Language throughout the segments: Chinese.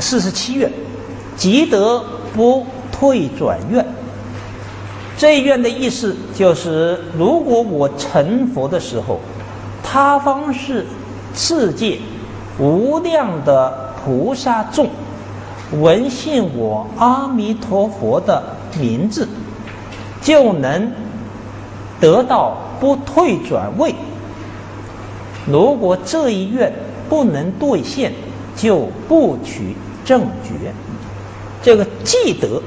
47愿，积德不退转愿。这一愿的意思就是，如果我成佛的时候，他方世界无量的菩萨众闻信我阿弥陀佛的名字，就能得到不退转位。如果这一愿不能兑现，就不取正觉。这个积德，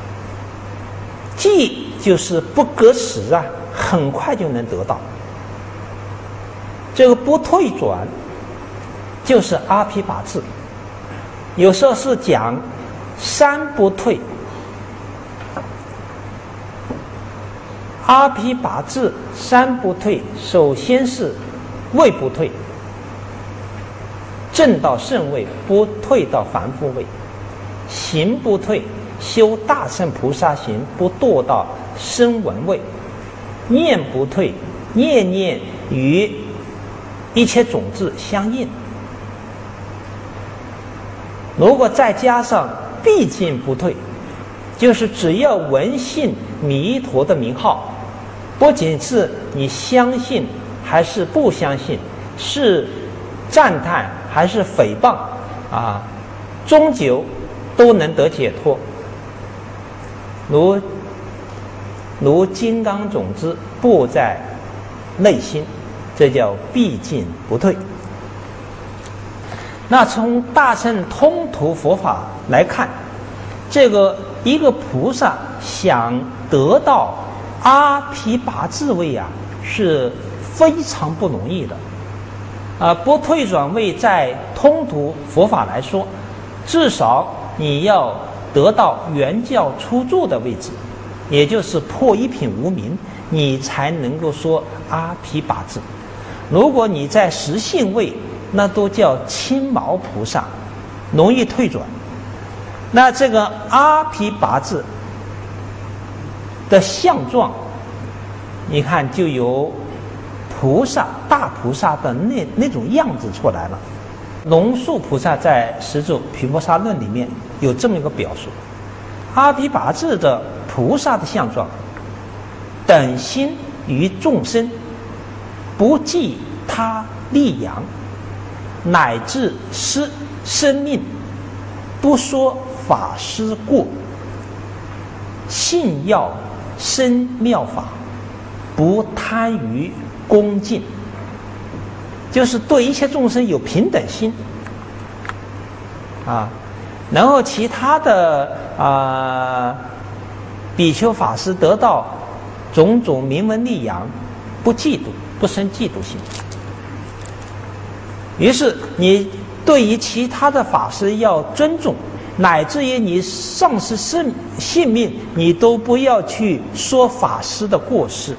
积就是不隔时啊，很快就能得到。这个不退转就是阿毗跋致，有时候是讲三不退。阿毗跋致三不退，首先是位不退，证到圣位不退到凡夫位；行不退，修大乘菩萨行不堕到声闻位；念不退，念念与一切种子相应。如果再加上毕竟不退，就是只要闻信弥陀的名号，不仅是你相信还是不相信，是赞叹还是诽谤啊，终究都能得解脱。如金刚种子布在内心，这叫毕竟不退。那从大乘通途佛法来看，这个一个菩萨想得到阿毗跋致位啊，是非常不容易的。不退转位在通途佛法来说，至少你要得到原教初住的位置，也就是破一品无明，你才能够说阿毗跋致。如果你在实性位，那都叫青毛菩萨，容易退转。那这个阿毗跋致的相状，你看就有菩萨大菩萨的那种样子出来了。龙树菩萨在《十住毗婆沙论》里面有这么一个表述：阿毗跋致的菩萨的相状，等心于众生，不计他利养，乃至失生命，不说法师过，信要生妙法，不贪于恭敬，就是对一切众生有平等心啊。然后其他的比丘法师得到种种名闻利养，不嫉妒，不生嫉妒心。于是你对于其他的法师要尊重，乃至于你丧失性命，你都不要去说法师的过失。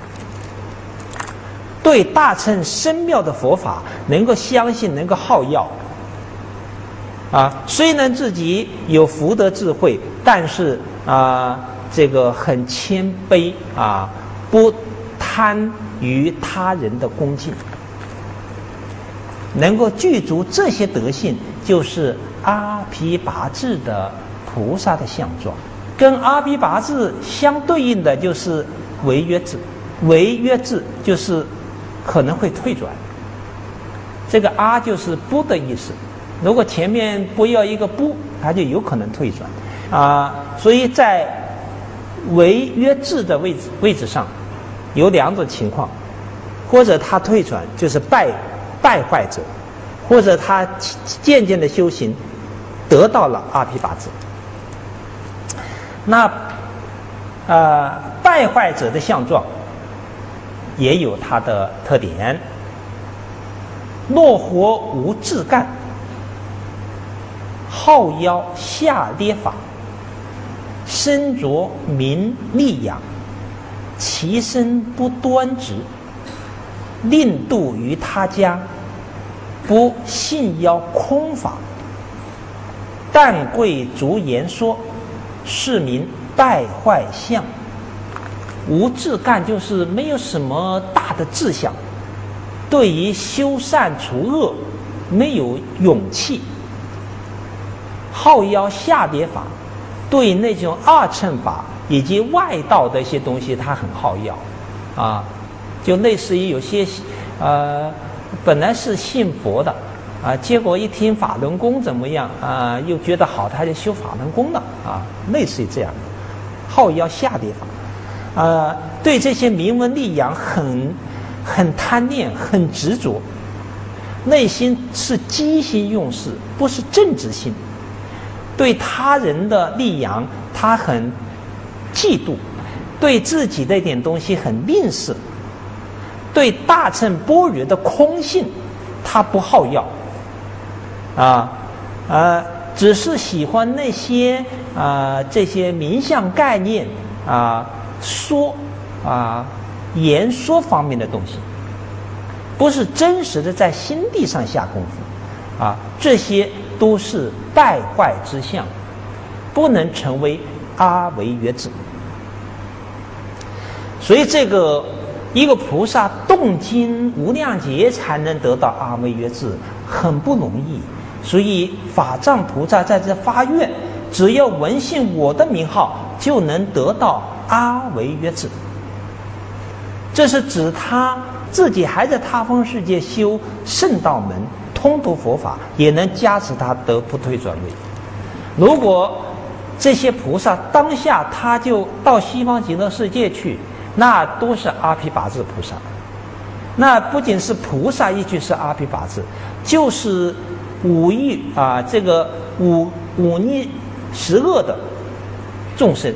对大乘深妙的佛法能够相信，能够好要虽然自己有福德智慧，但是这个很谦卑不贪于他人的恭敬，能够具足这些德性，就是阿毗跋致的菩萨的相状。跟阿毗跋致相对应的就是违约制，违约制就是可能会退转。这个阿就是不的意思，如果前面不要一个不，它就有可能退转所以在违约制的位置上有两种情况，或者他退转就是败坏者，或者他渐渐的修行得到了阿毗跋致。那败坏者的相状也有它的特点：落活无志干，好邀下列法，身着名利养，其身不端直，令度于他家，不信邀空法，但贵逐言说，是名败坏相。无志干就是没有什么大的志向，对于修善除恶没有勇气。 好要下跌法，对那种二乘法以及外道的一些东西，他很好要，啊，就类似于有些本来是信佛的，啊，结果一听法轮功怎么样啊，又觉得好，他就修法轮功了，啊，类似于这样的，好要下跌法，对这些名闻利养很贪恋，很执着，内心是机心用事，不是正直心。对他人的利养，他很嫉妒；对自己的一点东西很吝啬；对大乘般若的空性，他不好要，只是喜欢那些这些名相概念言说方面的东西，不是真实的在心地上下功夫，这些都是败坏之相，不能成为阿惟越致。所以这个一个菩萨动经无量劫才能得到阿惟越致，很不容易。所以法藏菩萨在这发愿，只要闻信我的名号，就能得到阿惟越致。这是指他自己还在他方世界修圣道门，通途佛法，也能加持他得不退转位。如果这些菩萨当下他就到西方极乐世界去，那都是阿毗跋致菩萨。那不仅是菩萨一句是阿毗跋致，就是五逆十恶的众生，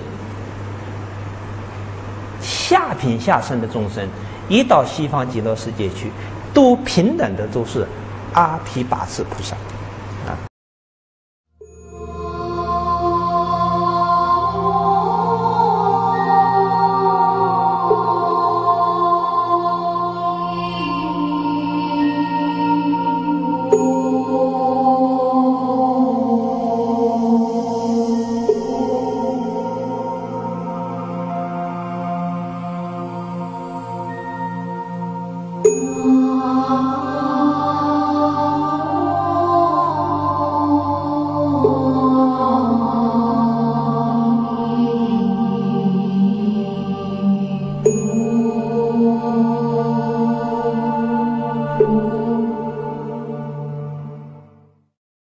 下品下生的众生，一到西方极乐世界去，都平等的都是阿毗跋致菩萨。